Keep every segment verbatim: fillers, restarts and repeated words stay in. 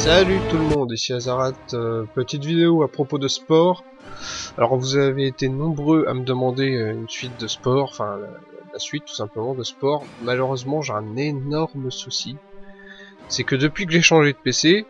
Salut tout le monde, ici Azarat, euh, petite vidéo à propos de sport. Alors vous avez été nombreux à me demander euh, une suite de sport, enfin la, la suite tout simplement de sport. Malheureusement j'ai un énorme souci, c'est que depuis que j'ai changé de P C,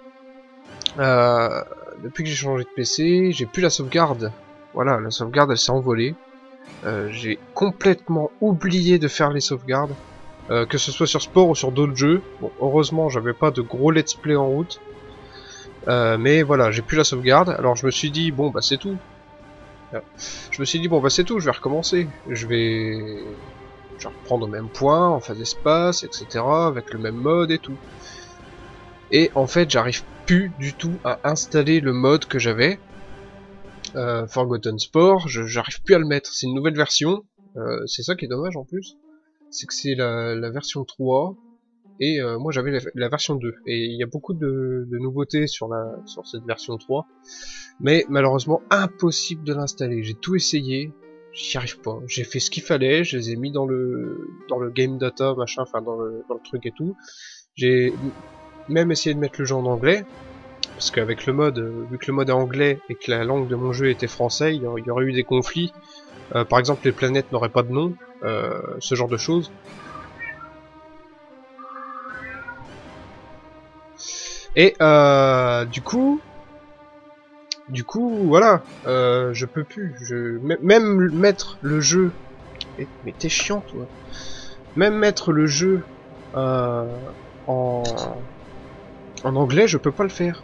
euh, depuis que j'ai changé de P C, j'ai plus la sauvegarde. Voilà, la sauvegarde elle s'est envolée. Euh, j'ai complètement oublié de faire les sauvegardes. Euh, que ce soit sur sport ou sur d'autres jeux. Bon, heureusement, j'avais pas de gros let's play en route. Euh, mais voilà, j'ai plus la sauvegarde. Alors je me suis dit, bon, bah c'est tout. Je me suis dit, bon, bah c'est tout, je vais recommencer. Je vais... Je vais reprendre au même point, en phase espace, et cetera. Avec le même mode et tout. Et en fait, j'arrive plus du tout à installer le mode que j'avais. Euh, Forgotten Sport, j'arrive plus à le mettre. C'est une nouvelle version. Euh, c'est ça qui est dommage en plus. C'est que c'est la, la version trois et euh, moi j'avais la, la version deux et il y a beaucoup de, de nouveautés sur la sur cette version trois, mais malheureusement impossible de l'installer. J'ai tout essayé, j'y arrive pas. J'ai fait ce qu'il fallait, je les ai mis dans le dans le game data machin, enfin dans le dans le truc et tout. J'ai même essayé de mettre le jeu en anglais parce qu'avec le mode, vu que le mode est anglais et que la langue de mon jeu était français, il y aurait eu des conflits. Euh, par exemple, les planètes n'auraient pas de nom, euh, ce genre de choses. Et euh, du coup, du coup, voilà, euh, je peux plus. Je même mettre le jeu. Et, mais t'es chiant, toi. Même mettre le jeu euh, en en anglais, je peux pas le faire.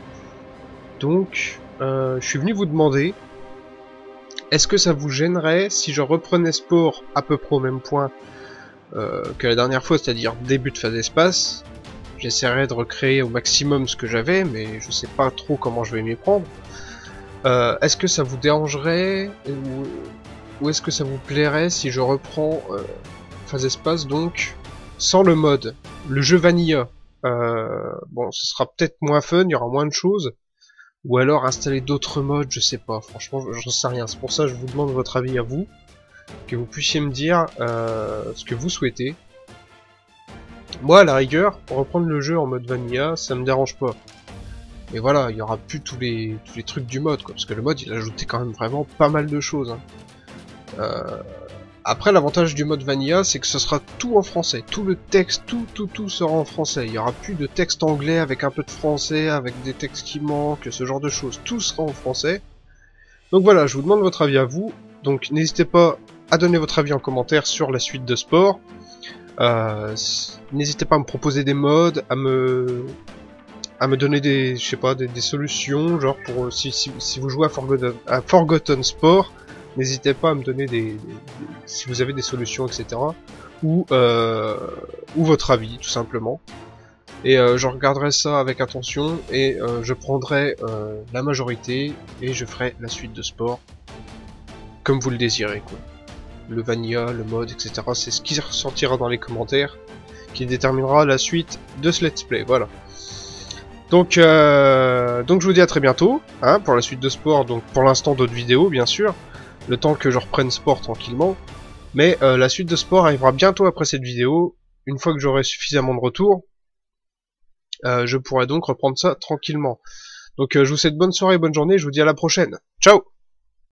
Donc, euh, je suis venu vous demander. Est-ce que ça vous gênerait si je reprenais sport à peu près au même point euh, que la dernière fois, c'est-à-dire début de phase espace? J'essaierai de recréer au maximum ce que j'avais, mais je sais pas trop comment je vais m'y prendre. Euh, est-ce que ça vous dérangerait ou, ou est-ce que ça vous plairait si je reprends euh, phase espace donc sans le mode, le jeu vanilla? euh, Bon, ce sera peut-être moins fun, il y aura moins de choses. Ou alors installer d'autres modes, je sais pas, franchement j'en sais rien, c'est pour ça que je vous demande votre avis à vous, que vous puissiez me dire euh, ce que vous souhaitez. Moi à la rigueur, pour reprendre le jeu en mode vanilla, ça me dérange pas. Mais voilà, il y aura plus tous les tous les trucs du mode, quoi, parce que le mode il a ajouté quand même vraiment pas mal de choses. Hein. Euh... Après l'avantage du mode vanilla, c'est que ce sera tout en français, tout le texte, tout tout tout sera en français. Il y aura plus de texte anglais avec un peu de français, avec des textes qui manquent, ce genre de choses. Tout sera en français. Donc voilà, je vous demande votre avis à vous. Donc n'hésitez pas à donner votre avis en commentaire sur la suite de sport. Euh, n'hésitez pas à me proposer des modes, à me à me donner des, je sais pas, des, des solutions, genre pour si, si, si vous jouez à Forgotten, à Forgotten Sport. N'hésitez pas à me donner des, des, des, si vous avez des solutions, et cetera. Ou, euh, ou votre avis, tout simplement. Et euh, je regarderai ça avec attention et euh, je prendrai euh, la majorité et je ferai la suite de sport comme vous le désirez, quoi. Le vanilla, le mode, et cetera. C'est ce qui ressortira dans les commentaires qui déterminera la suite de ce let's play. Voilà. Donc, euh, donc je vous dis à très bientôt hein, pour la suite de sport. Donc pour l'instant d'autres vidéos, bien sûr. Le temps que je reprenne sport tranquillement. Mais euh, la suite de sport arrivera bientôt après cette vidéo. Une fois que j'aurai suffisamment de retour, euh, je pourrai donc reprendre ça tranquillement. Donc euh, je vous souhaite bonne soirée, bonne journée, je vous dis à la prochaine. Ciao!